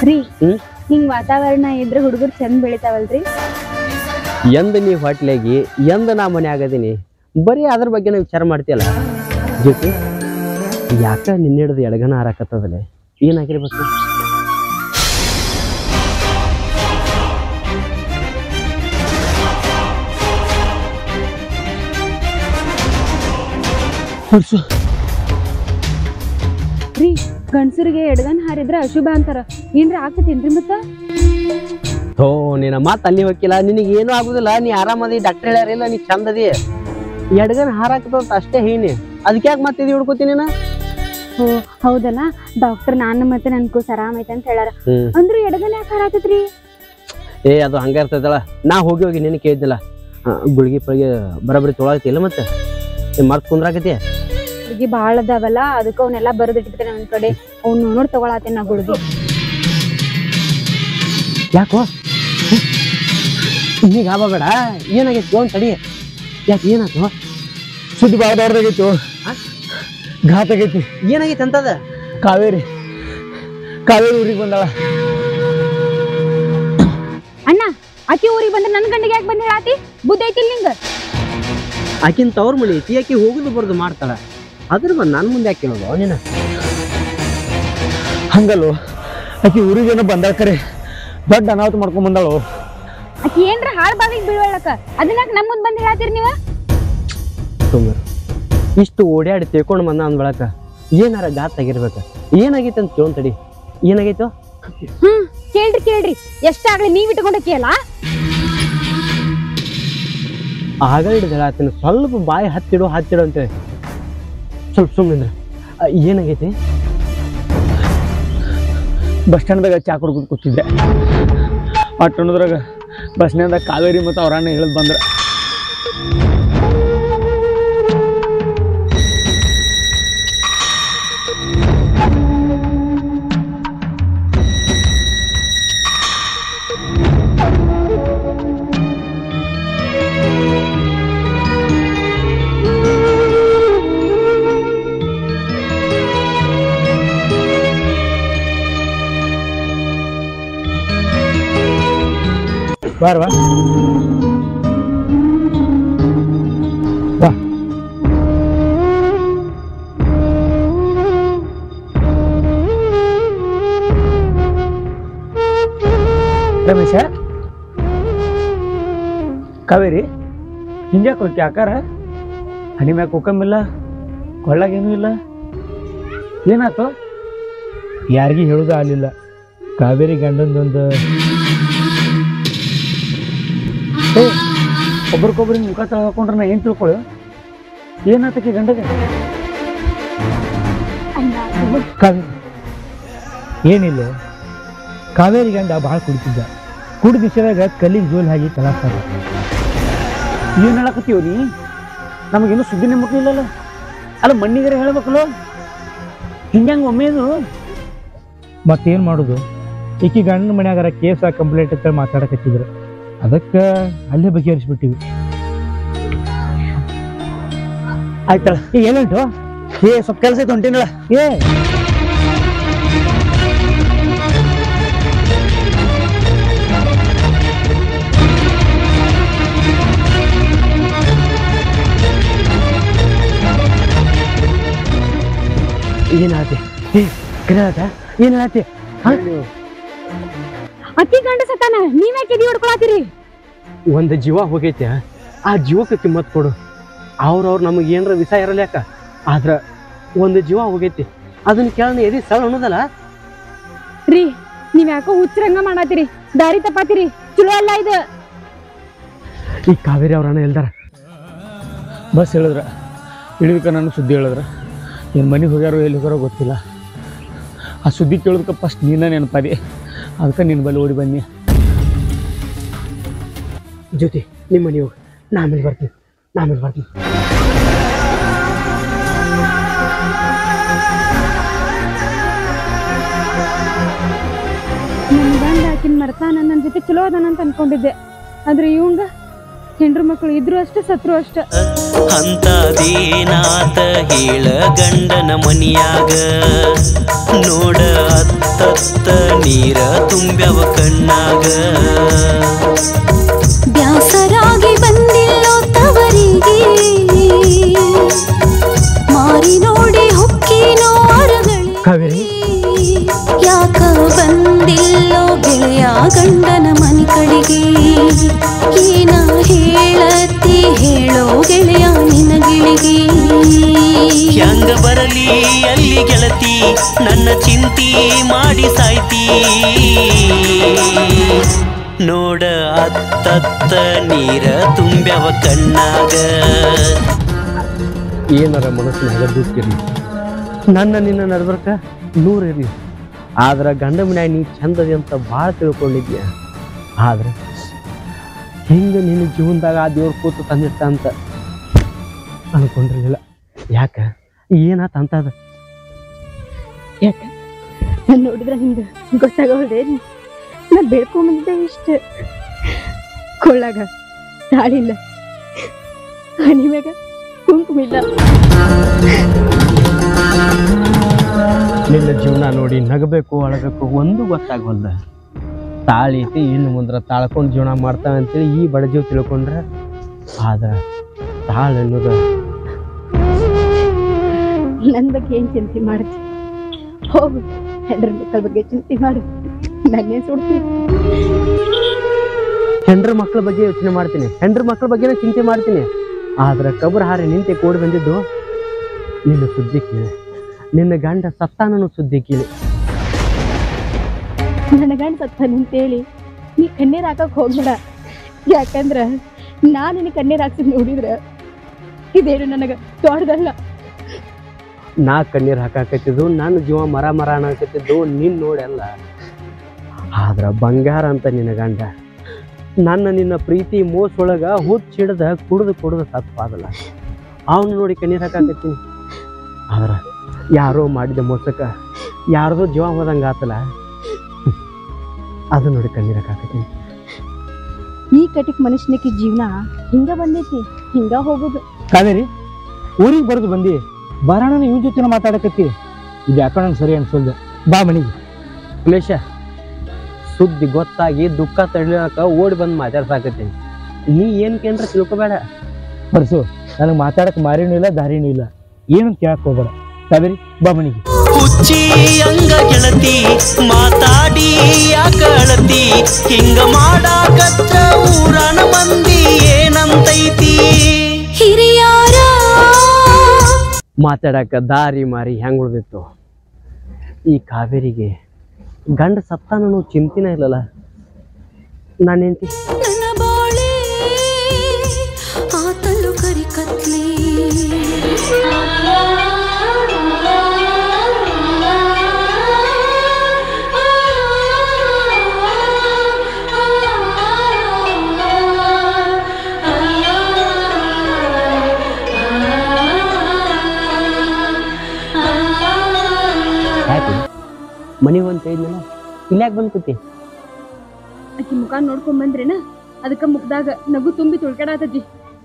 ರೀ ಹಿಂಗ್ ವಾತಾವರಣ ಇದ್ರೆ ಹುಡುಗರು ಚಂದ ಬೆಳಿತಾವಲ್ರಿ. ಎಂದ ನೀ ಹೊಟ್ಲಾಗಿ ಎಂದ ನಾ ಮನೆ ಆಗದೀನಿ ಬರೀ ಅದ್ರ ಬಗ್ಗೆ ವಿಚಾರ ಮಾಡ್ತೀಯಲ್ಲ ಜೊತೆ ಯಾಕ ನಿನ್ನ ಹಿಡಿದು ಎಡಗನ ಹಾರಾಕತ್ತದಲ್ಲ ಏನಾಗಿರ್ಬೇಕು? ರೀ ಗಂಡಸರಿಗೆ ಎಡಗನ್ ಹಾರಿದ್ರ ಅಶುಭ ಅಂತಾರ, ಏನ್ರ ಆಗ್ತತೇನ್ರಿ ಮತ್ತ? ಓ ನಿನ್ನ ಮಾತು ಅಲ್ಲಿ ಹೋಗಿಲ್ಲ, ನಿನಗೆ ಏನೂ ಆಗುದಿಲ್ಲ, ನೀ ಆರಾಮದಿ, ಡಾಕ್ಟರ್ ಹೇಳ್ಯಾರಿಲ್ಲ, ನೀ ಚಂದದಿ. ಎಡಗನ್ ಹಾರಾಕತ್ತ ಅಷ್ಟೇ ಹೇನಿ, ಅದಕ್ಕೆ ಯಾಕೆ ಮತ್ತೆ ಇದು ಹಿಡ್ಕೋತೀನಿ ನಾ? ಓ ಹೌದಲ್ಲ, ಡಾಕ್ಟರ್ ನಾನು ಮತ್ತೆ ನನ್ ಕೂಸ್ ಆರಾಮ ಐತೆ ಅಂತ ಹೇಳಾರ. ಅಂದ್ರ ಎಡಗನ್ ಯಾಕೆ ಹಾರಾಕತ್ರಿ? ಏ ಅದು ಹಂಗ ಇರ್ತದಲ್ಲ, ನಾ ಹೋಗಿ ಹೋಗಿ ನಿನ್ನ ಕೇಳಿದ್ದಿಲ್ಲ, ಗುಳಿಗೆ ಪಳಿಗೆ ಬರಬರಿ ತೊಳಾಗತ್ತಿಲ್ಲ ಮತ್ತೆ ಮರ್ತ್ ಕುಂದ್ರಾಕತಿ. ಗುಳಿಗೆ ಭಾಳ ಅದಾವಲ್ಲ, ಅದಕ್ಕೆ ಅವನ್ನೆಲ್ಲ ಬರೆದಿಟ್ಟಿರ್ತೇನೆ ನನ್ನ ಕಡೆ, ಅವ್ನು ನೋಡಿ ತಗೊಳತ್ತೇನೆ ನಾ ಗುಳಿಗೆ. ಯಾಕೋ ಈಗ ಆಗಬೇಡ, ಏನಾಗೈತಿ ಒಂದು ತಡಿ, ಯಾಕೆ ಏನಾಯ್ತು? ಸುದ್ದಿ ಭಾಳ ದೊಡ್ಡದಾಗೈತು, ಘಾತ ಆಗೈತಿ. ಏನಾಗೈತಿ ಅಂತದ? ಕಾವೇರಿ ಊರಿಗೆ ಬಂದಾಳ. ಅಣ್ಣ ಆಕಿ ಊರಿಗೆ ಬಂದ್ರೆ ನನ್ನ ಗಂಡಿಗೆ ಯಾಕೆ ಬಂದು ಹೇಳಾತಿ? ಬುದ್ಧಿ ಐತಿಲ್ ನಿಂಗ? ಆಕಿನ ತವ್ರ ಮಳಿ ಐತಿ, ಆಕಿ ಹೋಗುದು ಬರೋದು ಮಾಡ್ತಾಳ, ಅದ್ರ ಬಂದು ನನ್ನ ಮುಂದೆ ಯಾಕೆ ಹೇಳೋದು ನೀನು? ಹಂಗಲ್ವ, ಆಕಿ ಊರಿಗೇನೋ ಬಂದಾಳ, ಕರೆ ದೊಡ್ಡ ಅನಾಹುತ ಮಾಡ್ಕೊಂಡ್ ಬಂದಾಳು. ಆಕಿ ಏನ್ರ ಹಾಳು ಬಾವಿಗೆ ಬೀಳ್ವಳಕ, ಅದನ್ನ ನಮ್ಮ ಮುಂದೆ ಬಂದು ಹೇಳಾತಿರಿ ನೀವು? ಸುಮ್ಮನೆ ಇಷ್ಟು ಓಡಾಡಿ ತಿಳ್ಕೊಂಡು ಬಂದ ಅಂದ್ ಬಳಕ ಏನಾರ ಗಾತ್ ಆಗಿರ್ಬೇಕ. ಏನಾಗೈತೆ ಅಂತ ಕೇಳೋನ್ ತಡಿ, ಏನಾಗೈತು? ಕೇಳ್ರಿ ಎಷ್ಟಾಗ್ಲಿ ನೀವ್ ಇಟ್ಕೊಂಡಕ್ಕಿಯಲ್ಲ. ಆಗ ಹಿಡಿದು ಹೇಳತ್ತೀನಿ, ಸ್ವಲ್ಪ ಬಾಯಿ ಹತ್ತಿಡು ಅಂತೇಳಿ ಸ್ವಲ್ಪ ಸುಮ್ಮನೆ ಏನಾಗೈತಿ? ಬಸ್ ಸ್ಟ್ಯಾಂಡ್ದಾಗ ಚಾ ಕುಡ್ಕೊಂಡು ಕೂತಿದ್ದೆ, ಅನ್ನೋದ್ರಾಗ ಬಸ್ ಸ್ಟ್ಯಾಂಡ್ದಾಗ ಕಾವೇರಿ ಮತ್ತು ಅವ್ರ ಅಣ್ಣ ಹೇಳದ್ ಬಂದ್ರ. ಬಾರ್ವಾ ಬಾ. ರಮೇಶ, ಕಾವೇರಿ ಹಿಂಗ್ಯಾಕೆ ಹೋಗ್ತಿ? ಆಕಾರ ಹನಿ ಮ್ಯಾಕ ಹುಕಂಬಿಲ್ಲ, ಕೊಳ್ಳಾಗೇನೂ ಇಲ್ಲ, ಏನಾಯ್ತು? ಯಾರಿಗೂ ಹೇಳೋದು ಆಗಲಿಲ್ಲ. ಕಾವೇರಿ ಗಂಡಂದೊಂದು ಒಬ್ರಿಗೊಬ್ರು ಮುಖ ತಳ್ಕೊಂಡ್ರೆ ನಾ ಏನು ತಿಳ್ಕೊಳ್ಳು? ಏನಾತಕ್ಕೆ ಗಂಡಗೆ? ಕಾವೇರಿ ಏನಿಲ್ಲ, ಕಾವೇರಿ ಗಂಡ ಭಾಳ ಕುಡಿತಿದ್ದ, ಕುಡಿದ ವಿಷಯದಾಗ ಕಲ್ಲಿಗೆ ಜೋಲ್ ಹಾಕಿ ಕಲಾಸ್ತಾರ. ಏನು ಹೇಳಕತ್ತೀವ ನೀ? ನಮಗೇನು ಸುದ್ದಿನೇ ಮುಟ್ಲಿಲ್ಲಲ್ಲ. ಅಲ್ಲ ಮಣ್ಣಿಗರೆ ಹೇಳ್ಬೇಕಲ್ಲ, ಹಿಂಗಂಗೆ ಒಮ್ಮೆದು ಮತ್ತೇನು ಮಾಡೋದು? ಈಕಿ ಗಂಡನ ಮನ್ಯಾಗಾರ ಕೇಸ ಕಂಪ್ಲೇಂಟ್ ಅಂತ ಮಾತಾಡಕತ್ತಿದ್ರು, ಅದಕ್ಕೆ ಅಲ್ಲೇ ಬಗೆಹರಿಸ್ಬಿಟ್ಟಿವಿ. ಆಯ್ತಲ್ಲ, ಈಗ ಏನಂಟು? ಸ್ವಲ್ಪ ಕೆಲಸ ಐತೆ, ಹೊಂಟೇನಲ್ಲ. ಏನಾತಿ? ಏನಾತಿ? ಅಕ್ಕಿ ಗಂಡ ಸತ್ತಾನ, ನೀವ್ಯಾಕೆ ಎದಿ ಹೊಡ್ಕೊಳತ್ತೀರಿ? ಒಂದು ಜೀವ ಹೋಗೈತೆ, ಆ ಜೀವಕ್ಕೆ ಕಿಮ್ಮತ್ ಕೊಡು. ಅವ್ರವ್ರು ನಮಗೆ ಏನರ ವಿಷ ಇರಲ್ಲ ಯಾಕ, ಆದ್ರ ಒಂದು ಜೀವ ಹೋಗೈತಿ, ಅದನ್ನ ಕೇಳೋಣ ಎದಿ ಸಳ ಅನ್ನೋದಲ್ಲ ರೀ. ನೀವ್ ಯಾಕೋ ಹುಚ್ಚರಂಗ ಮಾಡತ್ತೀರಿ, ದಾರಿ ತಪ್ಪಾತಿರಿ, ಚಲೋ ಅಲ್ಲ ಇದು. ಈ ಕಾವೇರಿ ಅವ್ರನ್ನ ಎಲ್ದಾರ ಬಸ್ ಹೇಳಿದ್ರ, ಇಳಿದಕ್ಕೆ ನಾನು ಸುದ್ದಿ ಹೇಳಿದ್ರ, ಏನು ಮನೆಗೆ ಹೋಗ್ಯಾರೋ ಎಲ್ಲಿ ಹೋಗ್ಯಾರೋ ಗೊತ್ತಿಲ್ಲ. ಆ ಸುದ್ದಿ ಕೇಳೋದಕ್ಕೆ ಫಸ್ಟ್ ನೀನ ನೆನಪಾದಿ, ಅದಕ್ಕೆ ನಿನ್ನ ಬಲ್ಲಿ ಓಡಿ ಬನ್ನಿ. ಜ್ಯೋತಿ ನಿಮ್ಮ ಮನೆ ಹೋಗಿ, ನಾ ಆಮೇಲೆ ಬರ್ತೀನಿ. ನನ್ನ ಗಂಡ ಆಕಿನ ಮರ್ತಾನ, ನನ್ನ ಜೊತೆ ಚಲೋ ಅದಾನಂತ ಅನ್ಕೊಂಡಿದ್ದೆ, ಆದ್ರೆ ಇವಂಗ ಹೆಂಡ್ರು ಮಕ್ಕಳು ಇದ್ರು ಅಷ್ಟ ಸತ್ರು ಅಷ್ಟ. ಅಂತದೇನಾತ ಹೇಳ ಗಂಡನ ಮನಿಯಾಗ ನೋಡ ಅತ್ತ ತತ್ತ ನೀರ ತುಂಬ್ಯವ ಕಣ್ಣಾಗ ಬ್ಯಾಸರಾಗಿ ಬಂದಿಲ್ಲೋ ತವರಿಗೆ ಮಾರಿ ನೋಡಿ ಹೊಕ್ಕಿನೋ ಕಾವೇರಿ ಯಾಕ ಬಂದಿಲ್ಲೋ ಗೆಳೆಯ ಗಂಡನ ಮನೆ ಕಡೆಗೆ ಏನ ಹೇಳತಿ ಹೇಳೋ ಗೆಳೆಯ ನಿನಗಿಳಿಗೆ ಹೆಂಗ ಬರಲಿ ಅಲ್ಲಿ ಗೆಳತಿ ನನ್ನ ಚಿಂತಿ ಮಾಡಿ ಸಾಯ್ತಿ ನೋಡ ಅತ್ತತ್ತ ನೀರ ತುಂಬ್ಯವ ಕಣ್ಣಾಗ ಏನಾರ ಮನಸ್ಸಿನಾಗ ದುಃಖಿರಿ ನನ್ನ ನಿನ್ನ ನಡ್ಬರ್ಕ ನೂರಿರ್ಲಿ ಆದ್ರೆ ಗಂಡ ಮನ್ಯಾಗ ನೀ ಚಂದದಿ ಅಂತ ಭಾಳ ತಿಳ್ಕೊಂಡಿದ್ಯ ಆದ್ರೆ ಹಿಂಗೆ ನಿನ್ನ ಜೀವನದಾಗ ಆ ದೇವ್ರ ಕೂತು ತಂದಿಟ್ಟ ಅಂತ ಅನ್ಕೊಂಡಿರ್ಲಿಲ್ಲ ಯಾಕ ಏನಾತ ಅಂತದ ಯಾಕ ನಾನು ನೋಡಿದ್ರೆ ಹಿಂಗೆ ಗೊತ್ತಾಗೋದೇನು ನಾ ಬೇಡ್ಕೊಂಬಂದಿದ್ದೆ ಇಷ್ಟ ಕೊಳ್ಳಾಗ ತಾಳಿಲ್ಲ ಹನಿ ಮ್ಯಾಗ ಕುಂಕುಮಿಲ್ಲ ನಿನ್ನ ಜೀವನ ನೋಡಿ ನಗಬೇಕು ಅಳಬೇಕು ಒಂದು ಗೊತ್ತಾಗವಲ್ದ ತಾಳಿ ಐತಿ ಇನ್ನು ಮುಂದ್ರ ತಾಳ್ಕೊಂಡು ಜೀವನ ಮಾಡ್ತಾವೆ ಅಂತೇಳಿ ಈ ಬಡ ಜೀವ ತಿಳ್ಕೊಂಡ್ರೆ ಆದ್ರೆ ತಾಳು ಅನ್ನೋದು ನನ್ನ ಬಗ್ಗೆ ಏನ್ ಚಿಂತೆ ಮಾಡ್ತಿ ಹೋಗು ಹೆಂಡ್ರ ಮಕ್ಕಳ ಬಗ್ಗೆ ಚಿಂತೆ ಮಾಡು ನನ್ನೇ ಸುಡ್ತೀನಿ ಹೆಂಡ್ರ ಮಕ್ಕಳ ಬಗ್ಗೆ ಯೋಚನೆ ಮಾಡ್ತೀನಿ ಹೆಂಡ್ರ ಮಕ್ಕಳ ಬಗ್ಗೆ ಚಿಂತೆ ಮಾಡ್ತೀನಿ ಆದ್ರೆ ಕಬ್ರ ಹಾರಿ ನಿಂತೆ ಕೂಡಿ ಬಂದಿದ್ದು ನಿನ್ನ ಸುದ್ದಿ ಕೇಳಿ ನಿನ್ನ ಗಂಡ ಸತ್ತಾನನು ಸುದ್ದಿ ಕೇಳಿ ನನ್ನ ಗಂಡ ಸತ್ತಾನಂತೇಳಿ ನೀ ಕಣ್ಣೀರ್ ಹಾಕಕ್ ಹೋಗ್ಬೇಡ ಯಾಕಂದ್ರ ನಾ ನಿನ್ನ ಕಣ್ಣೀರ್ ಹಾಕ್ಸಿದ್ ನೋಡಿದ್ರ ಇದೇನು ನನಗ ದೊಡ್ಡದಲ್ಲ ನಾ ಕಣ್ಣೀರ್ ಹಾಕಾಕತ್ತಿದ್ದು ನನ್ನ ಜೀವ ಮರ ಮರ ಅನ್ನಕತ್ತಿದ್ದು ನಿನ್ ನೋಡಲ್ಲ ಆದ್ರ ಬಂಗಾರ ಅಂತ ನಿನ್ನ ಗಂಡ ನನ್ನ ನಿನ್ನ ಪ್ರೀತಿ ಮೋಸೊಳಗ ಹುಚ್ಚಿಡ್ದ ಕುಡ್ದು ಸತ್ಪಾದಲ್ಲ ಅವನು ನೋಡಿ ಕಣ್ಣೀರ್ ಹಾಕಾಕತ್ತೀನಿ ಆದ್ರ ಯಾರೋ ಮಾಡಿದ ಮೋಸಕ್ಕ ಯಾರ್ದೋ ಜೀವ ಹೋದಂಗ ಆತಲ್ಲ ಅದು ನೋಡಿ ಕಣ್ಣೀರ್ ಹಾಕಾಕತ್ತೀನಿ ಈ ಕಟಿಕ್ ಮನುಷ್ಯನಿಗೆ ಜೀವನ ಹಿಂಗ ಬಂದೈತಿ ಹಿಂಗ ಹೋಗುದು ಕಾವೇರಿ ಊರಿಗೆ ಬರೋದು ಬಂದಿ ಬರೋಣ ಇವ್ ಜೊತೆ ಮಾತಾಡಕತ್ತಿ ಇದು ಯಾಕೋ ನಂಗೆ ಸರಿ ಅನ್ಸಲ್ದ ಬಾ ಮನಿಗೆ ಕ್ಲೇಶ ಸುದ್ದಿ ಗೊತ್ತಾಗಿ ದುಃಖ ತಡಿಲಾಕ ಓಡಿ ಬಂದು ಮಾತಾಡ್ಸಾಕತ್ತೀನಿ ನೀ ಏನ್ ಕೇಂದ್ರ ತಿಳ್ಕೊಬೇಡ ಬರ್ಸು ನನಗೆ ಮಾತಾಡಕ್ ಮಾರಿನೂ ಇಲ್ಲ ದಾರಿನೂ ಇಲ್ಲ ಏನಂತ ಕೇಳಕ್ ಹೋಗ್ಬೇಡ ಕಾವೇರಿ ಬಾ ಮನಿಗೆ ಹುಚ್ಚಿ ಹಂಗ ಗೆಳತಿ ಮಾತಾಡಿ ಯಾಕ ಅಳತಿ ಹಿಂಗ ಮಾಡಾಕತ್ರ ಊರನ ಮಂದಿ ಏನಂತೈತಿ ಹಿರಿಯಾರ ಮಾತಾಡಕ ದಾರಿ ಮಾರಿ ಹೆಂಗ್ ಉಳ್ದಿತ್ತು ಈ ಕಾವೇರಿಗೆ ಗಂಡ ಸತ್ತಾನೂ ಚಿಂತಿನ ಇಲ್ಲಲ್ಲ ನಾನೇಂತಿ ನನ್ನ ಬಾಳೆ ಆತಲು ಕರಿ ಕತ್ಲಿ ಮನೆಗೆ ಅಂತ ಇದ್ನಲ್ಲ ಇಲ್ಯಾಕೆ ಬಂದು ಕೂತಿ ಆಕಿ ಮುಖ ನೋಡ್ಕೊಂಡ್ ಬಂದ್ರೇನ ಅದಕ್ಕ ಮುಖದಾಗ ನಗು ತುಂಬಿ ತುಳ್ಕಡಾತತಿ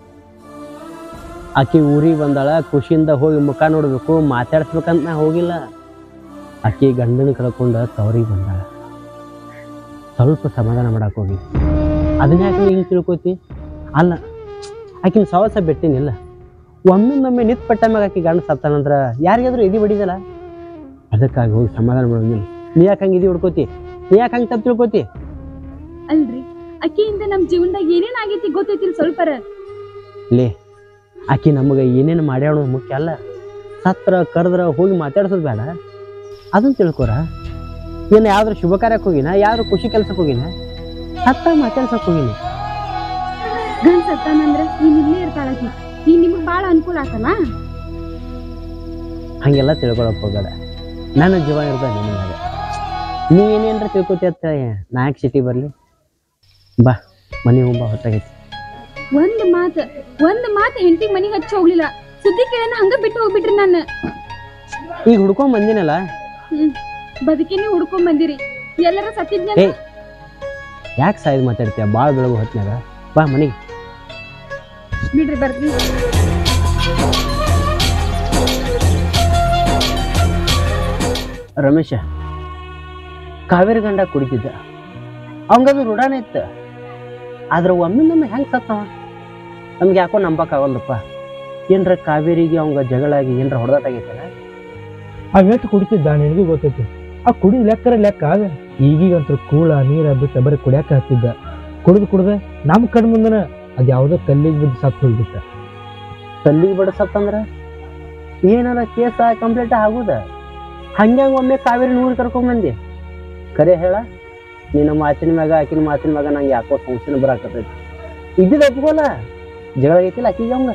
ಆಕಿ ಊರಿಗೆ ಬಂದಾಳ ಖುಷಿಯಿಂದ ಹೋಗಿ ಮುಖ ನೋಡ್ಬೇಕು ಮಾತಾಡ್ಸ್ಬೇಕಂತ ನಾ ಹೋಗಿಲ್ಲ ಆಕಿ ಗಂಡನ ಕಳ್ಕೊಂಡ ತವರಿಗೆ ಬಂದಾಳ ಸ್ವಲ್ಪ ಸಮಾಧಾನ ಮಾಡಕ್ ಹೋಗಿ ಅದನ್ನ ಯಾಕೆ ಹಿಂಗೆ ತಿಳ್ಕೊತಿ ಅಲ್ಲ ಆಕಿನ ಸವಾಸ ಬಿಟ್ಟಿನಿಲ್ಲ ಒಮ್ಮೆ ನಿತ್ ಪಟ್ಟ ಮ್ಯಾಗ ಆಕಿ ಗಂಡ ಸತ್ತಾನಂದ್ರ ಯಾರಿಗಾದ್ರೂ ಎದಿ ಬಡಿದಲ್ಲ ಅದಕ್ಕಾಗಿ ಹೋಗಿ ಸಮಾಧಾನ ಮಾಡೋದಿಲ್ಲ ನೀ ಯಾಕೆ ಹಂಗೆ ಎದಿ ಹೊಡ್ಕೋತಿ ನೀ ಯಾಕೆ ಹಂಗೆ ತಪ್ಪು ತಿಳ್ಕೊತಿ ಅಲ್ರಿ ಅಕ್ಕಿಯಿಂದ ನಮ್ ಜೀವನದಾಗ ಏನೇನ್ ಆಗೈತಿ ಗೊತ್ತೈತಿಲ್ ಸ್ವಲ್ಪರ ಲೇ ಆಕಿ ನಮಗೆ ಏನೇನು ಮಾಡ್ಯಾಳ ಮುಖ್ಯ ಅಲ್ಲ ಸತ್ರ ಕರೆದ್ರ ಹೋಗಿ ಮಾತಾಡ್ಸೋದು ಬೇಡ ಅದನ್ನ ತಿಳ್ಕೊರ ಏನು ಯಾವ್ದ್ರ ಶುಭ ಕಾರ್ಯಕ್ಕೆ ಹೋಗಿನ ಯಾವ್ದ್ರ ಖುಷಿ ಕೆಲ್ಸಕ್ಕೆ ಹೋಗಿನ ಸತ್ತ ಮಾತಾಡ್ಸಕ್ ಹೋಗಿನಿ ಗಂಡ ಸತ್ತಾನಂದ್ರ ನೀನ್ ಇಲ್ಲೇ ಇರ್ತಾಳಕಿ ನೀ ನಿಮಗ್ ಬಾಳ ಅನುಕೂಲ ಆತಲ್ಲ ಹಂಗೆಲ್ಲ ತಿಳ್ಕೊಳಕ್ ಹೋಗಬೇಡ ನನ್ನ ಜೀವ ಇರ್ದ ನಿನಗಾಗ ನೀ ಏನೇನ್ರ ತಿಳ್ಕೊತಿ ಅಂತ ನಾ ಯಾಕೆ ಸಿಟಿ ಬರ್ಲಿ ಬಾ ಮನೆ ಹೋಗ್ಬಾ ಹೊತ್ತಾಗೈತಿ ಒಂದ್ ಮಾತು ಹೆಂಡತಿ ಮನಿಗೆ ಹಚ್ಚಿ ಹೋಗ್ಲಿಲ್ಲ ಸುದ್ದಿ ಕೇಳನ ಹಂಗ ಬಿಟ್ಟು ಹೋಗ್ಬಿಟ್ರಿ ನಾನು ಈಗ ಹುಡ್ಕೊಂಡ್ ಬಂದಿನಲ್ಲ ಬದುಕಿನೇ ಹುಡ್ಕೊಂಡ್ ಬಂದಿರಿ ಎಲ್ಲರ ಸತ್ತಿದ್ನ ಏ ಯಾಕೆ ಸಾಯ್ದು ಮಾತಾಡ್ತೀಯ ಭಾಳ ಬೆಳಗು ಹೊತ್ನಾಗ ಬಾ ಮನೆಗೆ ಬಿಡ್ರಿ ಬರ್ತೀನಿ ರಮೇಶ ಕಾವೇರಿ ಗಂಡ ಕುಡಿತಿದ್ದ, ಅವಂಗದು ರೂಢಾನ ಇತ್ತು. ಆದ್ರೆ ಒಮ್ಮೆ ಹೆಂಗೆ ಸತ್ತವ ನಮ್ಗೆ ಯಾಕೋ ನಂಬಕ್ಕಾಗಲ್ಲಪ್ಪ. ಏನ್ರ ಕಾವೇರಿಗೆ ಅವಂಗ ಜಗಳಾಗಿ ಏನ್ರ ಹೊಡೆದಾಟ ಆಗೈತಲ್ಲ. ಎಷ್ಟು ಕುಡಿತಿದ್ದ ನಿನಗೂ ಗೊತ್ತೈತಿ. ಆ ಕುಡಿದ ಲೆಕ್ಕ ಆಗ ಈಗೀಗಂತೂ ಕೂಳ ನೀರ ಬಿಟ್ಟು ಬರೀ ಕುಡಿಯಾಕ ಹತ್ತಿದ್ದ. ಕುಡ್ದ ನಮ್ಮ ಕಣ್ ಮುಂದನ ಅದು ಯಾವುದೋ ಕಲ್ಲಿಗೆ ಬಿದ್ದು ಸತ್ತು ಹೋಗ್ಬಿಟ್ಟ. ಕಲ್ಲಿಗೆ ಬಿಡ ಸತ್ತಂದ್ರ ಏನಾರ ಕೇಸ ಕಂಪ್ಲೀಟ್ ಆಗುದ? ಹಂಗ್ಯಾಂಗ ಒಮ್ಮೆ ಕಾವೇರಿ ನೂರು ಕರ್ಕೊಂಬಂದಿ? ಕರೆ ಹೇಳ, ನಿನ್ನ ಮಾತಿನ ಮ್ಯಾಗ ಆಕಿನ ಮಾತಿನ ಮ್ಯಾಗ ನಂಗೆ ಯಾಕೋ ಸಂಶಯ ಬರಾಕತೈತಿ. ಇದ್ದಿದ್ದು ಒಪ್ಕೋಲ್ಲ, ಜಗಳ ಆಗೈತಿಲ್ಲ ಆಕಿಗೆ ಅವಂಗ.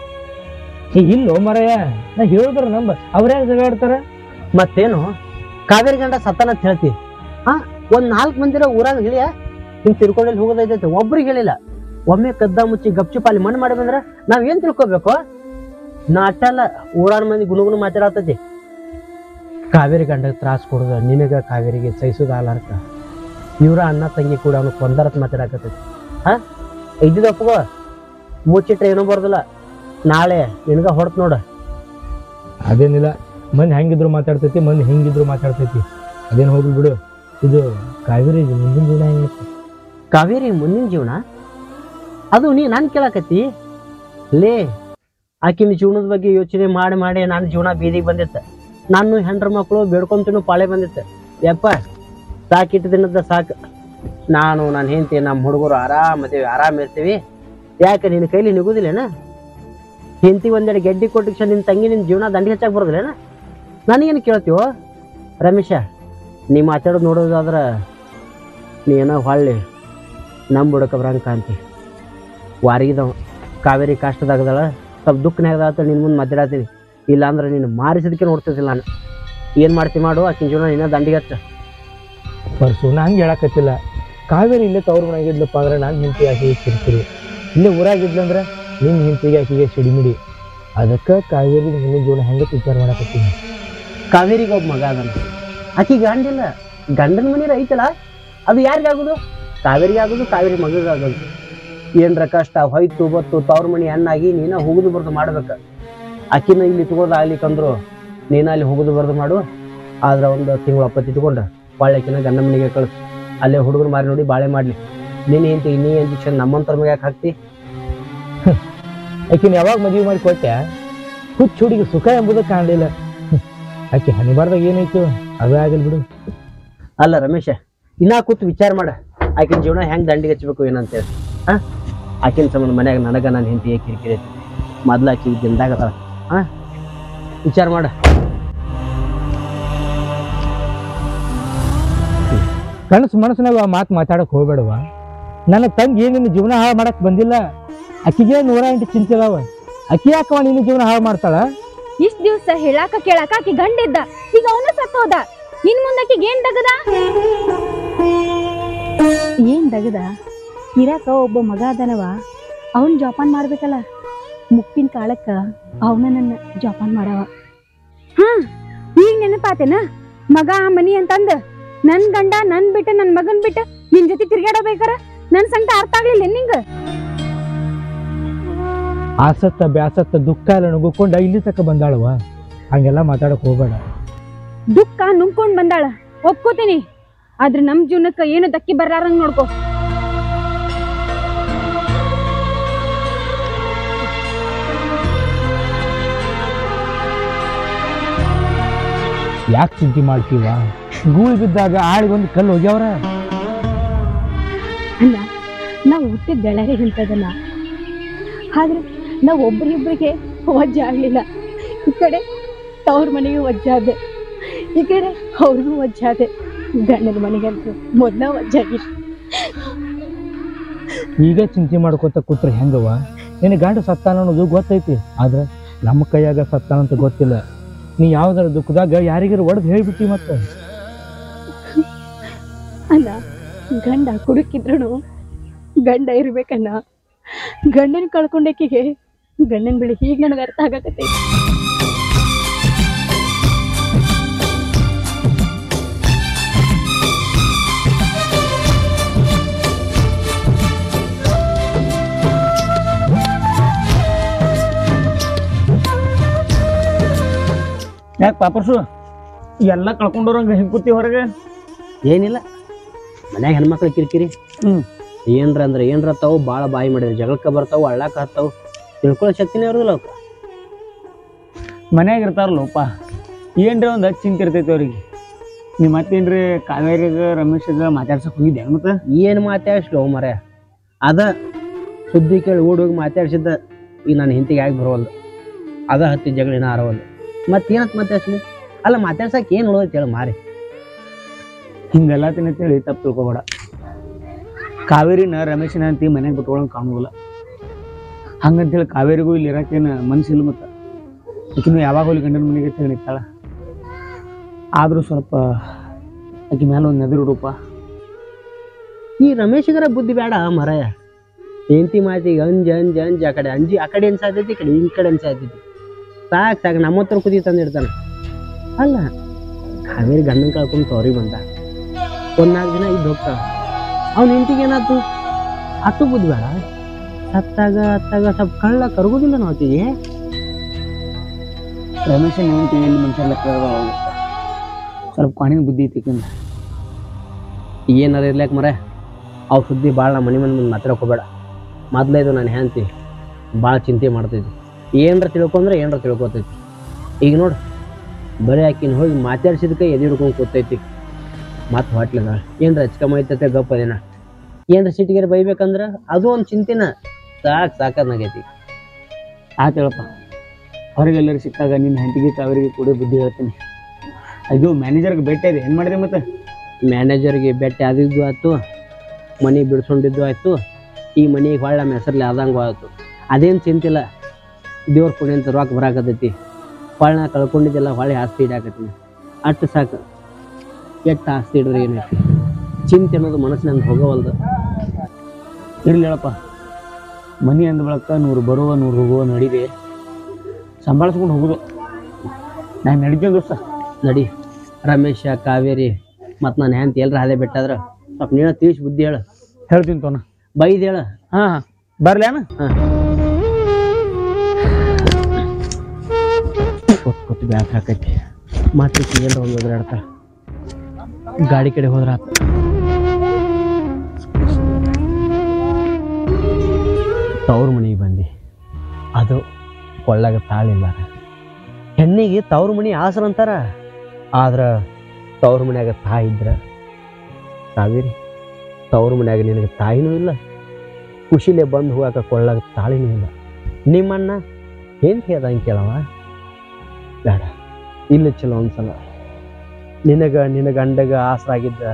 ಇಲ್ಲೋ ಮರಯ್ಯ, ನಾ ಹೇಳಿದ್ರ ನಂಬ ಅವ್ರ್ಯಾಗ ಜಗಳ ಆಡ್ತಾರ? ಮತ್ತೇನು ಕಾವೇರಿ ಗಂಡ ಸತ್ತನ ಅಂತ ಹೇಳ್ತಿ? ಒಂದ್ 4 ಮಂದಿರ ಊರಾಗ ಹೇಳಿಯ ಹಿಂಗ್ ತಿರ್ಕೊಂಡಲ್ಲಿ ಹೋಗೋದೈತೈತೆ, ಒಬ್ರಿಗೆ ಹೇಳಿಲ್ಲ. ಒಮ್ಮೆ ಕದ್ದ ಮುಚ್ಚಿ ಗಪ್ಚುಪಾಲಿ ಮಣ್ಣು ಮಾಡಿ ಬಂದ್ರ ನಾವ್ ಏನ್ ತಿಳ್ಕೊಬೇಕು? ನಾಟಲ್ಲ, ಊರಾನ ಮಂದಿ ಗುನುಗುನು ಮಾತಾಡತೈತಿ. ಕಾವೇರಿ ಗಂಡಗೆ ತ್ರಾಸ ಕೊಡುದ ನಿನಗ ಕಾವೇರಿಗೆ ಸಹಿಸೋದಾಲಾರ್ಕ ಇವ್ರ ಅಣ್ಣ ತಂಗಿ ಕೂಡ ಅವನು ಕೊಂದರತ್ ಮಾತಾಡಕತೈತಿ. ಇದ್ದಿದ್ದು ಒಪ್ಪಗೋ, ಮುಚ್ಚಿಟ್ರೆ ಏನೂ ಬರೋದಿಲ್ಲ. ನಾಳೆ ನಿನಗ ಹೊಡ್ತ ನೋಡ. ಅದೇನಿಲ್ಲ, ಮಂದಿ ಹೆಂಗಿದ್ರು ಮಾತಾಡ್ತೈತಿ, ಮಂದಿ ಹೆಂಗಿದ್ರು ಮಾತಾಡ್ತೈತಿ, ಅದೇನು ಹೋಗ್ಲಿ ಬಿಡು. ಇದು ಕಾವೇರಿ ಮುಂದಿನ ಜೀವನ ಹೆಂಗಿತ್ತು? ಕಾವೇರಿ ಮುಂದಿನ ಜೀವನ ಅದು ನೀ ನಾನು ಕೇಳಕತ್ತಿ ಲೇ. ಆಕಿನ ಜೀವನದ ಬಗ್ಗೆ ಯೋಚನೆ ಮಾಡಿ ನನ್ನ ಜೀವನ ಬೀದಿಗೆ ಬಂದಿತ್ತು. ನಾನು ಹೆಂಡ್ರ ಮಕ್ಕಳು ಬೇಡ್ಕೊಂತೂ ಪಾಳೆ ಬಂದಿತ್ತು. ಯಪ್ಪ ಸಾಕಿಟ್ಟು ದಿನದ ಸಾಕು. ನಾನು ನನ್ನ ಹೆಂಡತಿ ನಮ್ಮ ಹುಡುಗರು ಆರಾಮ ಇರ್ತೀವಿ. ಯಾಕೆ ನಿನ್ನ ಕೈಲಿ ನಿಗುದಿಲ್ಲೇನ? ಹೆಂಡತಿ ಒಂದೆರಡು ಗೆಡ್ಡಿ ಕೊಟ್ಟಿಕ್ಷ ನಿನ್ನ ತಂಗಿ ನಿನ್ನ ಜೀವನ ದಂಡಿ ಹೆಚ್ಚಾಗಿ ಬರೋದಿಲ್ಲೇನ? ನನಗೇನು ಕೇಳ್ತೀವೋ ರಮೇಶ? ನೀ ಮಾತಾಡೋದು ನೋಡೋದಾದ್ರೆ ನೀ ಏನೋ ಹೊಳ್ಳಿ ನಮ್ಮ ಬುಡಕ ಬರಂಗೆ ಕಾಂತಿ. ವಾರಿಗಿದವ ಕಾವೇರಿ ಕಷ್ಟದಾಗದಳ, ಸ್ವಲ್ಪ ದುಃಖನಾಗದ ನಿನ್ನ ಮುಂದೆ ಮಾತಾಡತ್ತೀವಿ. ಇಲ್ಲ ಅಂದ್ರೆ ನೀನು ಮಾರಿಸೋದಕ್ಕೆ ನೋಡ್ತಿದ್ದಿಲ್ಲ ನಾನು. ಏನು ಮಾಡ್ತೀವಿ ಮಾಡು, ಆಕಿನ ಜೀವನ ಇನ್ನೂ ದಂಡಿಗೆ ಹಚ್ಚ. ಪರ್ಸು ನಾ ಹಂಗೆ ಹೇಳಕತ್ತಿಲ್ಲ. ಕಾವೇರಿ ಇಲ್ಲೇ ತವ್ರ ಮನೆಗಿದ್ಲಪ್ಪ ಅಂದ್ರೆ ನಾನು ಹೆಂಡತಿ ಆಕಿಗೆ ಕಿರಿಕಿರಿ, ಇಲ್ಲೇ ಊರಾಗಿದ್ಲಂದ್ರೆ ನಿನ್ನ ಹೆಂಡತಿಗೆ ಆಕಿಗೆ ಸಿಡಿಮಿಡಿ. ಅದಕ್ಕೆ ಕಾವೇರಿ ನಿನ್ನ ಜೀವನ ಹೆಂಗೆ ವಿಚಾರ ಮಾಡಕತ್ತೀನಿ. ಕಾವೇರಿಗೆ ಒಬ್ಬ ಮಗ ಅದನ್ನ, ಆಕಿಗೆ ಗಂಡಿಲ್ಲ. ಗಂಡನ ಮನೆ ಐತಲ್ಲ, ಅದು ಯಾರಿಗಾಗೋದು? ಕಾವೇರಿಗೆ ಆಗೋದು, ಕಾವೇರಿ ಮಗಗಾಗೋದು. ಏನರ ಕಷ್ಟ ಹೊಯ್ತು ಬತ್ತು ತವ್ರ ಮನೆ ಅನ್ನಾಗಿ ನೀನ ಹೋಗುದು ಬರ್ದು ಮಾಡ್ಬೇಕು. ಆಕಿನ ಇಲ್ಲಿ ಇಟ್ಕೋದು ಆಗ್ಲಿಕ್ಕಂದ್ರು ನೀನ ಅಲ್ಲಿ ಹೋಗುದು ಬರ್ದು ಮಾಡು. ಆದ್ರೆ ಒಂದು ತಿಂಗಳು ಅಪ್ಪತ್ತು ಇಟ್ಕೊಂಡ್ರೆ ಬಾಳೆಕಿನ ಗಂಡ ಮನೆಗೆ ಕಳಿಸು. ಅಲ್ಲೇ ಹುಡುಗರು ಮಾರಿ ನೋಡಿ ಬಾಳೆ ಮಾಡ್ಲಿ. ನೀನು ಹೆಂಡತಿ ನೀ ಇಂಜೆಕ್ಷನ್ ನಮ್ಮಂತರ ಮಗ ಯಾಕೆ ಹಾಕ್ತಿ? ಆಕಿನ ಯಾವಾಗ ಮದುವೆ ಮಾಡಿ ಕೊಟ್ಟೆ? ಹುಚ್ಚು ಹುಡುಗಿ ಸುಖ ಎಂಬುದು ಕಾಣಲಿಲ್ಲ. ಆಕೆ ಹನಿಬಾರ್ದಾಗ ಏನಾಯ್ತು ಅವೇ ಆಗಲ್ ಬಿಡು. ಅಲ್ಲ ರಮೇಶ, ಇನ್ನ ಕೂತು ವಿಚಾರ ಮಾಡ, ಆಕಿನ ಜೀವನ ಹೆಂಗ್ ದಂಡಿಗೆ ಹಚ್ಚಬೇಕು ಏನಂತೇಳಿ. ಆಕಿನ ಸಂಬಂಧ ಮನ್ಯಾಗ ನನಗ ನನ್ನ ಹೆಂಡತಿ ಕಿರಿಕಿರಿ ಐತಿ. ಮೊದ್ಲು ಆಕಿ ದಿನದಾಗತ್ತಾಳ. ವಿಚಾರ ಮಾಡ. ಕನಸು ಮನಸ್ಸಿನಾಗ ಆ ಮಾತು ಮಾತಾಡಕ್ ಹೋಗ್ಬೇಡವ. ನನ್ನ ತಂಗಿ ನಿನ್ನ ಜೀವನ ಹಾಳು ಮಾಡಕ್ ಬಂದಿಲ್ಲ. ಆಕಿಗೆ 108 ಚಿಂತೆ ಅದಾವ. ಆಕಿ ಯಾಕವ ನಿನ್ನ ಜೀವನ ಹಾಳು ಮಾಡ್ತಾಳ? ಇಷ್ಟ ದಿವ್ಸ ಹೇಳಾಕ ಕೇಳಾಕ ಆಕಿ ಗಂಡಿದ್ದ, ಈಗ ಅವನು ಸತ್ತೋದ. ಇನ್ ಮುಂದಕ್ಕಿಗೆ ಏನ್ ದಗದ ಇರಾಕ ಒಬ್ಬ ಮಗ ಅದನವ, ಅವನ್ ಜೋಪಾನ ಮಾಡ್ಬೇಕಲ್ಲ. ಮುಪ್ಪಿನ ಕಾಲಕ್ಕ ಅವನ ನನ್ನ ಜೋಪಾನ ಮಾಡವ. ಈಗ ನೆನಪಾತೇನ ಮಗ ಆ ಮನಿ ಅಂತಂದ? ನನ್ ಗಂಡ ನನ್ ಬಿಟ್ಟ ನನ್ ಮಗನ್ ಬಿಟ್ಟ ನಿನ್ ಜೊತೆ ತಿರ್ಗಾಡಬೇಕಾರ ನನ್ ಸಂಕಟ ಅರ್ಥ ಆಗ್ಲಿಲ್ಲ ನಿಂಗ? ಆಸತ್ತ ಬ್ಯಾಸತ್ತ ದುಃಖ ಎಲ್ಲ ನುಗ್ಕೊಂಡ ಇಲ್ಲಿ ತಕ ಬಂದಾಳವ. ಹಂಗೆಲ್ಲ ಮಾತಾಡಕ್ ಹೋಗ್ಬೇಡ. ದುಃಖ ನುಂಗ್ಕೊಂಡ್ ಬಂದಾಳ ಒಪ್ಕೋತೀನಿ, ಆದ್ರೆ ನಮ್ ಜೀವನಕ್ಕ ಏನು ದಕ್ಕಿ ಬರ್ಲಾರಂಗ್ ನೋಡ್ಕೋ. ಯಾಕೆ ಚಿಂತೆ ಮಾಡ್ತೀವ? ಗೂಳಿ ಬಿದ್ದಾಗ ಆಳಿಗೊಂದು ಕಲ್ಲು ಹೋಗ್ಯಾವ್ರ. ಅಲ್ಲ, ನಾವು ಹುಟ್ಟಿದ ಬೆಳಗ್ಗೆ ಇಂಥದಲ್ಲ, ಆದ್ರೆ ನಾವು ಒಬ್ರಿಗೊಬ್ರಿಗೆ ವಜ್ಜೆ ಆಗ್ಲಿಲ್ಲ. ಈ ಕಡೆ ತವ್ರ ಮನೆಗೆ ವಜ್ಜಾದೆ, ಈ ಕಡೆ ಅವ್ರಿಗೂ ವಜ್ಜಾದೆ. ಗಂಡನ ಮನೆಗಂತೂ ಮೊದಲ ವಜ್ಜಾಗಿತ್ತು. ಈಗ ಚಿಂತೆ ಮಾಡ್ಕೊತ ಕೂತ್ರೆ ಹೆಂಗವ? ನಿನ್ನ ಗಂಡ ಸತ್ತಾನ ಅನ್ನೋದು ಗೊತ್ತೈತಿ, ಆದ್ರೆ ನಮ್ಮ ಕೈಯಾಗ ಸತ್ತಾನಂತ ಗೊತ್ತಿಲ್ಲ. ನೀ ಯಾವ್ದಾರ ದುಃಖದಾಗ ಯಾರಿಗಾರ ಒಡೆದು ಹೇಳ್ಬಿಟ್ಟಿ. ಮತ್ತೆ ಅಲ್ಲ, ಗಂಡ ಕುಡುಕಿದ್ರು ಗಂಡ ಇರ್ಬೇಕನ್ನ. ಗಂಡನ ಕಳ್ಕೊಂಡಕ್ಕಿಗೆ ಗಂಡನ ಬೆಳೆ ಹೀಗೆ ನನಗೆ ಅರ್ಥ ಆಗಕತ್ತೈತಿ. ಯಾಕೆ ಪಾಪರ್ಸು ಎಲ್ಲ ಕಳ್ಕೊಂಡವ್ರಂಗ ಹಿಂಗೆ ಕೂತಿ ಹೊರಗೆ? ಏನಿಲ್ಲ ಮನ್ಯಾಗ ಹೆಣ್ಮಕ್ಳು ಕಿರಿಕಿರಿ ಏನ್ರ ತಾವು ಭಾಳ ಬಾಯಿ ಮಾಡಿದ್ರೆ ಜಗಳಕ್ಕೆ ಬರ್ತಾವು ಅಳ್ಳಾಕ ಹತ್ತಾವು ತಿಳ್ಕೊಳ್ಳೋ ಶಕ್ತಿನೇ ಇರೋದಿಲ್ಲ ಅವಕ್ಕೆ. ಮನ್ಯಾಗ ಇರ್ತಾರಲ್ಲಪ್ಪ ಏನ್ರಿ ಒಂದು ಚಿಂತೆ ಇರ್ತೈತಿ ಅವ್ರಿಗೆ. ನೀವು ಮತ್ತೇನ್ರಿ ಕಾವೇರಿಗೆ ರಮೇಶಗ ಮಾತಾಡ್ಸಕ್ ಹೋಗಿದ್ದೆ ಮತ್ತೆ ಏನು ಮಾತಾಡ್ಸ್ಲೋ ಮರ ಅದ ಸುದ್ದಿ ಕೇಳಿ ಓಡೋಗಿ ಮಾತಾಡ್ಸಿದ್ದ ಈಗ ನಾನು ಹಿಂತಿಗೆ ಆಗಿ ಬರೋವಲ್ದು ಅದ ಹತ್ತಿ ಜಗಳಿನ ಆರವಲ್ದು ಮತ್ತೇನಂತ ಮಾತಾಡ್ಸ್ಲಿ ಅಲ್ಲ ಮಾತಾಡ್ಸಕ್ಕೆ ಏನು ಉಳೋದೈತಿ ಹೇಳಿ ಮಾರಿ. ಹಿಂಗೆಲ್ಲ ತಿನ್ನಂತೇಳಿ ತಪ್ಪು ತಿಳ್ಕೊಬೇಡ. ಕಾವೇರಿನ ರಮೇಶನ ಅಂತಿ ಮನೆಗೆ ಬಿಟ್ಕೊಳಂಗೆ ಕಾಣೋದಿಲ್ಲ. ಹಂಗಂತೇಳಿ ಕಾವೇರಿಗೂ ಇಲ್ಲಿ ಇರೋಕೇನು ಮನಸ್ಸಿಲ್ಲ. ಮತ್ತು ಆಕಿನೂ ಯಾವಾಗ ಹೋಗಿ ಗಂಡನ ಮನೆಗೆ ತಿಳಿತಾಳ. ಆದರೂ ಸ್ವಲ್ಪ ಆಕಿ ಮೇಲೆ ಒಂದು ನೆದರುಡಪ್ಪ. ಈ ರಮೇಶಗರ ಬುದ್ಧಿ ಬೇಡ ಮರಯ. ಹೆಂಡತಿ ಮಾತಿಗೆ ಅಂಜ್ ಆ ಕಡೆ ಅಂಜಿ ಆ ಕಡೆ ಅನ್ಸಾತೈತಿ ಈ ಕಡೆ ಈ ಕಡೆ ಅನ್ಸಾತೈತಿ. ಸಾಕು ನಮ್ಮ ಹತ್ರ ಕುದಿ ತಂದಿಡ್ತಾನೆ. ಅಲ್ಲ ಕಾವೇರಿ ಗಂಡನ ಕಳ್ಕೊಂಡು ತವ್ರಿಗೆ ಬಂದ ಒಂದು 4 ದಿನ ಇದ್ದು ಹೋಗ್ತಾಳ. ಅವ್ನ ಹೆಂಡತಿಗೆ ಏನಾಯ್ತು ಅಷ್ಟು ಬುದ್ಧಿ ಬೇಡ. ಹತ್ತಾಗ ಸ್ವಲ್ಪ ಕಳ್ಳ ಕರಗೋದಿಲ್ಲ ನಾವು ಆಕಿಗೆ. ರಮೇಶನ ಹೆಂಡತಿ ಎಲ್ಲಿ ಮನುಷ್ಯಲ್ಲ ಸ್ವಲ್ಪ ಕಾಣಿನ ಬುದ್ಧಿ ಐತಿಕಂದ ಏನಾರ ಇರ್ಲಾಕ ಮರ ಅವು ಸುದ್ದಿ ಭಾಳ ನಮ್ಮ ಮನೆ ಮುಂದೆ ಮಾತಾಡಕ್ಕೆ ಹೋಗಬೇಡ. ಮೊದಲೇದು ನಾನು ಹೆಂಡತಿ ಭಾಳ ಚಿಂತೆ ಮಾಡ್ತೈತಿ. ಏನರ ತಿಳ್ಕೊಂಡ್ರೆ ಏನರ ತಿಳ್ಕೊತೈತಿ. ಈಗ ನೋಡು ಬರೀ ಆಕಿನ ಹೋಗಿ ಮಾತಾಡ್ಸಿದಕ್ಕೆ ಎದೆ ಹಿಡ್ಕೊಂಡು ಕೂತೈತಿ. ಮತ್ತೆ ಹೊಟ್ಲಿದ ಏನರ ಹಚ್ಕಮೈತತೆ ಗಪ್ಪದೇನ ಏನರ ಸಿಟಿಗೆರೆ ಬೈಬೇಕಂದ್ರೆ ಅದು ಒಂದು ಚಿಂತೆನ ಸಾಕಾಗೈತಿ. ಆತ ಹೇಳಪ್ಪ. ಹೊರಗೆಲ್ಲರೂ ಸಿಕ್ಕಾಗ ನಿನ್ನ ಹೆಂಡತಿಗೆ ಅವರಿಗೆ ಕೂಡ ಬುದ್ಧಿ ಹೇಳ್ತೀನಿ. ಅದು ಮ್ಯಾನೇಜರ್ಗೆ ಭೇಟಿ ಇದೆ ಏನು ಮಾಡಿದೆ ಮತ್ತೆ ಮ್ಯಾನೇಜರ್ಗೆ ಭೇಟಿ ಆದಿದ್ದು ಆಯ್ತು, ಮನೆ ಬಿಡ್ಸೊಂಡಿದ್ದು ಆಯಿತು, ಈ ಮನೆಗೆ ಹೊಳ್ಳ ನಮ್ಮ ಹೆಸರಲ್ಲಿ ಆದಂಗೂ ಆಯಿತು. ಅದೇನು ಚಿಂತಿಲ್ಲ. ದೇವ್ರ ಪುಣ್ಯ ಅಂತ ರೊಕ್ಕ ಬರಾಕತ್ತೈತಿ. ಹೊಳ್ಳ ಕಳ್ಕೊಂಡಿದ್ದೆಲ್ಲ ಹೊಳ್ಳಿ ಆಸ್ತಿ ಇಡಾಕತ್ತೀನಿ ಅಷ್ಟು ಸಾಕು. ಎಷ್ಟು ಆಸ್ತಿ ಹಿಡಿದ್ರೆ ಏನೈತಿ ಚಿಂತೆ ಅನ್ನೋದು ಮನಸ್ಸಿನಂದು ಹೋಗೋವಲ್ದು. ಇರಲಿ ಹೇಳಪ್ಪ. ಮನೆ ಅಂದ ಬಳಕ 100 ಬರುವ 100 ಹೋಗುವ ನಡಿದೆ ಸಂಭಾಳಿಸ್ಕೊಂಡು ಹೋಗೋದು. ನಾನು ನಡಿತೀನಿ ದೋಸ್ತ. ನಡಿ. ರಮೇಶ ಕಾವೇರಿ ಮತ್ತು ನಾನು ಹೆಂತ ಎಲ್ಲರ ಹಾದೆ ಬಿಟ್ಟಾದ್ರೆ ಸ್ವಲ್ಪ ನೀನು ತಿಳಿಸಿ ಬುದ್ಧಿ ಹೇಳು. ಹೇಳ್ತೀನಿ ತೋನ ಬೈದು ಹೇಳು. ಹಾಂ ಬರ್ಲೇನ? ಹಾಂ ಕೊಟ್ಟು ಬ್ಯಾಕ್ ಹಾಕೈತಿ. ಮತ್ತೆ ಎಲ್ಲರ ಹೋಗಿ ಹೋದ್ರಾಡ್ತ ಗಾಡಿ ಕಡೆ ಹೋದ್ರ ಆತ. ತವ್ರ ಮನೆಗೆ ಬಂದು ಅದು ಕೊಳ್ಳಾಗ ತಾಳಿಲ್ಲ. ಹೆಣ್ಣಿಗೆ ತವ್ರ ಮನೆ ಆಸರ ಅಂತಾರ. ಆದ್ರೆ ತವ್ರ ಮನ್ಯಾಗ ತಾಯಿ ಇದ್ರ ಕಾವೇರಿ ತವ್ರ ಮನ್ಯಾಗ ನಿನಗೆ ತಾಯಿನೂ ಇಲ್ಲ, ಖುಷಿಲೇ ಬಂದು ಹೋಗಾಕ ಕೊಳ್ಳಾಗ ತಾಳಿನೂ ಇಲ್ಲ. ನಿಮ್ಮಣ್ಣ ಏನು ಹೇಳ್ದಂಗೆ ಕೇಳವ ಬೇಡ. ಇಲ್ಲ ಚಲೋ ಒಂದ್ಸಲ ನಿನ್ನ ಗಂಡಗ ಆಸರಾಗಿದ್ದ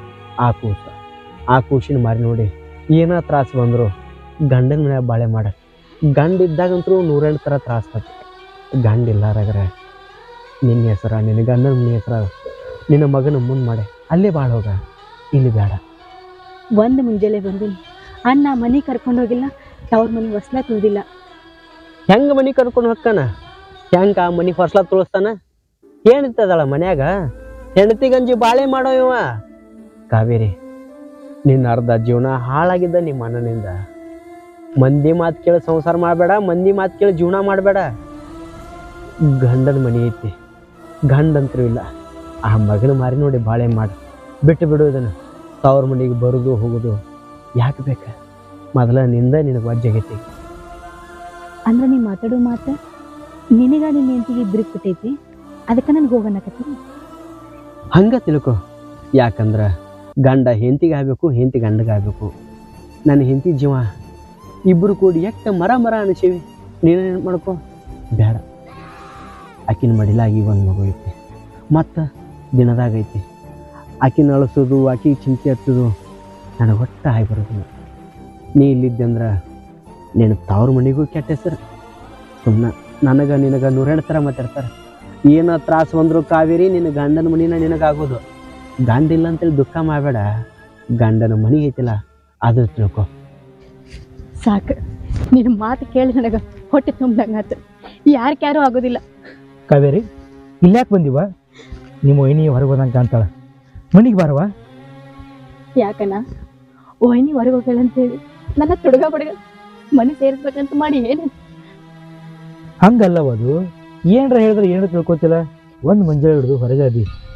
ಆ ಕೂಸಿನ ಮಾರಿ ನೋಡಿ ಏನೋ ತ್ರಾಸು ಬಂದರು ಗಂಡನ ಮನ್ಯಾಗ ಬಾಳೆ ಮಾಡ. ಗಂಡ ಇದ್ದಾಗಂತೂ 108 ಥರ ತ್ರಾಸ ಆಯ್ತು. ಗಂಡ ಇಲ್ಲಾರಾಗ್ರ ನಿನ್ನ ಹೆಸರ ನಿನ್ನ ಗಂಡನ ಮನೆ ಹೆಸರ ನಿನ್ನ ಮಗನ ಮುಂದೆ ಮಾಡೆ ಅಲ್ಲೇ ಭಾಳ ಹೋಗ. ಇಲ್ಲಿ ಬೇಡ. ಒಂದು ಮುಂಜಾನೆ ಬಂದಿನಿ ಅಣ್ಣ ಮನೆ ಕರ್ಕೊಂಡು ಹೋಗಿಲ್ಲ, ತವ್ರ ಮನೆ ಹೊಸ್ಲ ತುಳಿದಿಲ್ಲ. ಹೆಂಗೆ ಮನೆ ಕರ್ಕೊಂಡು ಹೋಗ್ತಾನ? ಹೆಂಗೆ ಆ ಮನೆ ಹೊಸ್ಲ ತುಳಿಸ್ತಾನ? ಏನಿರ್ತದಳ ಮನ್ಯಾಗ? ಹೆಂಡತಿ ಗಂಜಿ ಬಾಳೆ ಮಾಡೋ ಇವ. ಕಾವೇರಿ ನಿನ್ನ ಅರ್ಧ ಜೀವನ ಹಾಳಾಗಿದ್ದ ನಿಮ್ಮ ಅಣ್ಣನಿಂದ. ಮಂದಿ ಮಾತು ಕೇಳಿ ಸಂಸಾರ ಮಾಡಬೇಡ, ಮಂದಿ ಮಾತು ಕೇಳಿ ಜೀವನ ಮಾಡಬೇಡ. ಗಂಡನ ಮನೆ ಐತಿ, ಗಂಡಂತರೂ ಇಲ್ಲ. ಆ ಮಗನ ಮಾರಿ ನೋಡಿ ಬಾಳೆ ಮಾಡಿ ಬಿಟ್ಟು ಬಿಡೋದನ್ನು. ತವ್ರ ಮನೆಗೆ ಬರೋದು ಹೋಗೋದು ಯಾಕೆ ಬೇಕ? ಮೊದಲ ನಿಂದ ನಿನಗೆ ವಜ್ಜಾಗೈತಿ. ಅಂದ್ರೆ ನೀ ಮಾತಾಡೋ ಮಾತು ನಿನಗ ನಿನ್ನ ಹೆಂಡತಿಗೆ ಇಬ್ಬರಿಗೆ ಬಿಟ್ಟೈತಿ, ಅದಕ್ಕೆ ನನಗೆ ಹೋಗನ್ನಕತ್ತೀನಿ. ಹಂಗೆ ತಿಳ್ಕೊ. ಯಾಕಂದ್ರೆ ಗಂಡ ಹೆಂಡತಿಗೆ ಆಗಬೇಕು, ಹೆಂಡತಿ ಗಂಡಗೆ ಆಗಬೇಕು. ನನ್ನ ಹೆಂಡತಿ ಜೀವ ಇಬ್ಬರು ಕೂಡಿ ಎಷ್ಟು ಮರ ಅನಿಸೀವಿ. ನೀನು ನೆನಪು ಮಾಡ್ಕೊ. ಬೇಡ. ಆಕಿನ ಮಡಿಲಾಗಿ ಒಂದು ಮಗು ಐತಿ, ಮತ್ತು ದಿನದಾಗೈತಿ. ಆಕಿನ ಅಳಿಸೋದು, ಆಕಿಗೆ ಚಿಂತೆ ಹಚ್ಚೋದು ನನಗೆ ಒಟ್ಟು ಆಗಿ ಬರೋದಿಲ್ಲ. ನೀ ಇಲ್ಲಿದ್ದಂದ್ರೆ ನೀನು ತವ್ರ ಮನೆಗೂ ಕೆಟ್ಟ ಹೆಸರು. ಸುಮ್ಮನೆ ನನಗೆ ನಿನಗೆ 108 ಥರ ಮಾತಾಡ್ತಾರೆ. ಏನೋ ತ್ರಾಸು ಬಂದರು ಕಾವೇರಿ ನಿನ್ನ ಗಂಡನ ಮನಿನ ನಿನಗಾಗೋದು. ಗಂಡ ಇಲ್ಲ ಅಂತೇಳಿ ದುಃಖ ಮಾಡಬೇಡ. ಗಂಡನ ಮನೆಗೆ ಐತಿಲ್ಲ ಅದು ತಿಳ್ಕೊ. ಸಾಕು, ನಿನ್ನ ಮಾತು ಕೇಳಿ ನನಗೆ ಹೊಟ್ಟೆ ತುಂಬ್ದಂಗಾತು. ಯಾರು ಆಗೋದಿಲ್ಲ. ಕಾವೇರಿ ಇಲ್ಲಾಕೆ ಬಂದಿವ? ನಿಮ್ಮ ವೈನಿ ಹೊರಗೆ ಹೋದಂಗೆ ಅಂತಾಳ. ಮನೆಗೆ ಬಾರವ. ಯಾಕಣ್ಣ ಓಯ್ನಿ ಹೊರಗೆ ಹೋಗಲ್ಲ ಅಂತೇಳಿ ನನ್ನ ತುಡುಗ ಬಡುಗ ಮನೆ ಸೇರಿಸ್ಬೇಕಂತ ಮಾಡಿ ಏನು? ಹಂಗಲ್ಲವ ಅದು. ಏನರ ಹೇಳಿದ್ರೆ ಏನು ತಿಳ್ಕೊತಿಲ್ಲ. ಒಂದು ಮಂಜಾಳೆ ಹಿಡಿದು ಹೊರಗೆ ಅದಿ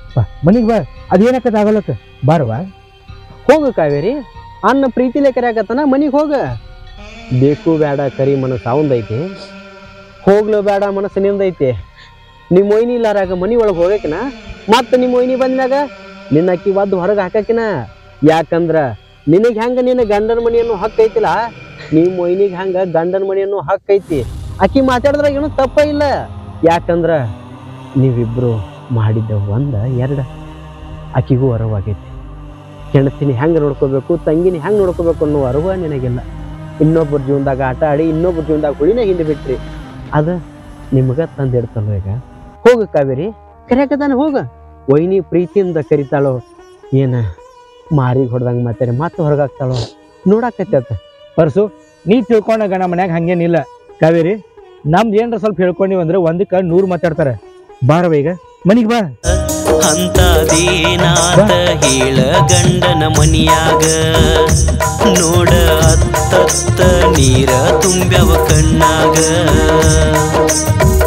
ಬಾ ಮನಿಗೆ ಬಾ ಅದೇನಕ್ಕದ ಆಗಲಕ್ಕ ಬಾರವಾ. ಹೋಗು ಕಾವೇರಿ, ಅನ್ನ ಪ್ರೀತಿಲೇ ಕರೆಯಾಕತ್ತಾನ, ಮನಿಗೆ ಹೋಗ. ಬೇಕು ಬೇಡ ಕರಿ ಮನಸ್ಸು ಅವಂದೈತಿ, ಹೋಗ್ಲು ಬೇಡ ಮನಸ್ಸು ನಿಂದೈತಿ. ನಿಮ್ಮ ಒಯ್ನಿ ಇಲ್ಲಾರಾಗ ಮನಿ ಒಳಗೆ ಹೋಗಕಿನ ಮತ್ತೆ ನಿಮ್ಮ ಒಯ್ನಿ ಬಂದ್ಮ್ಯಾಗ ನಿನ್ನ ಅಕ್ಕಿ ಒದ್ದು ಹೊರಗೆ ಹಾಕಕಿನ. ಯಾಕಂದ್ರ ನಿನಗೆ ಹೆಂಗ ನಿನ್ನ ಗಂಡನ ಮನಿಯನ್ನು ಹಕ್ಕ ಐತಿಲ್ಲ, ನಿಮ್ಮ ಒಯ್ನಿಗೆ ಹೆಂಗ ಗಂಡನ ಮನಿಯನ್ನು ಹಕ್ಕ ಐತಿ. ಅಕ್ಕಿ ಮಾತಾಡಿದ್ರಾಗ ಏನು ತಪ್ಪ ಇಲ್ಲ. ಯಾಕಂದ್ರ ನೀವಿಬ್ರು ಮಾಡಿದ್ದ ಒಂದ ಎರಡ, ಅಕ್ಕಿಗೂ ಅರಿವಾಗೈತಿ. ಹೆಣ್ತಿನಿ ಹೆಂಗೆ ನೋಡ್ಕೋಬೇಕು, ತಂಗಿನಿ ಹೆಂಗೆ ನೋಡ್ಕೋಬೇಕು ಅನ್ನೋ ಅರಿವ ನಿನಗಿಲ್ಲ. ಇನ್ನೊಬ್ಬರ ಜೀವನದಾಗ ಆಟ ಆಡಿ ಇನ್ನೊಬ್ಬರ ಜೀವನದಾಗ ಹುಳಿನ ಹಿಂದೆ ಬಿಟ್ರಿ. ಅದು ನಿಮ್ಗೆ ತಂದಿಡ್ತಲ್ವ. ಈಗ ಹೋಗು ಕಾವೇರಿ, ಕರೆಯಾಕತಾನೆ ಹೋಗ. ಒಯ್ನಿ ಪ್ರೀತಿಯಿಂದ ಕರಿತಾಳೋ ಏನ ಮಾರಿಗೆ ಹೊಡೆದಂಗೆ ಮಾತಾಡಿ ಮತ್ತೆ ಹೊರಗಾಗ್ತಾಳೋ ನೋಡಾಕತ್ತ. ಪರ್ಸು ನೀ ತಿಳ್ಕೊಂಡ ಗಣ ಮನ್ಯಾಗ ಹಂಗೇನಿಲ್ಲ ಕಾವೇರಿ. ನಮ್ದು ಏನ್ರ ಸ್ವಲ್ಪ ಹೇಳ್ಕೊಂಡಿವಂದ್ರೆ ಒಂದಕ್ಕೆ 100 ಮಾತಾಡ್ತಾರೆ. ಬಾರವ ಈಗ ಮನಿಗೆ ಬಾ. ಅಂತದೇನಾತ ಹೇಳ ಗಂಡನ ಮನಿಯಾಗ, ನೋಡ ಅತ್ತತ್ತ ನೀರ ತುಂಬ್ಯವ ಕಣ್ಣಾಗ.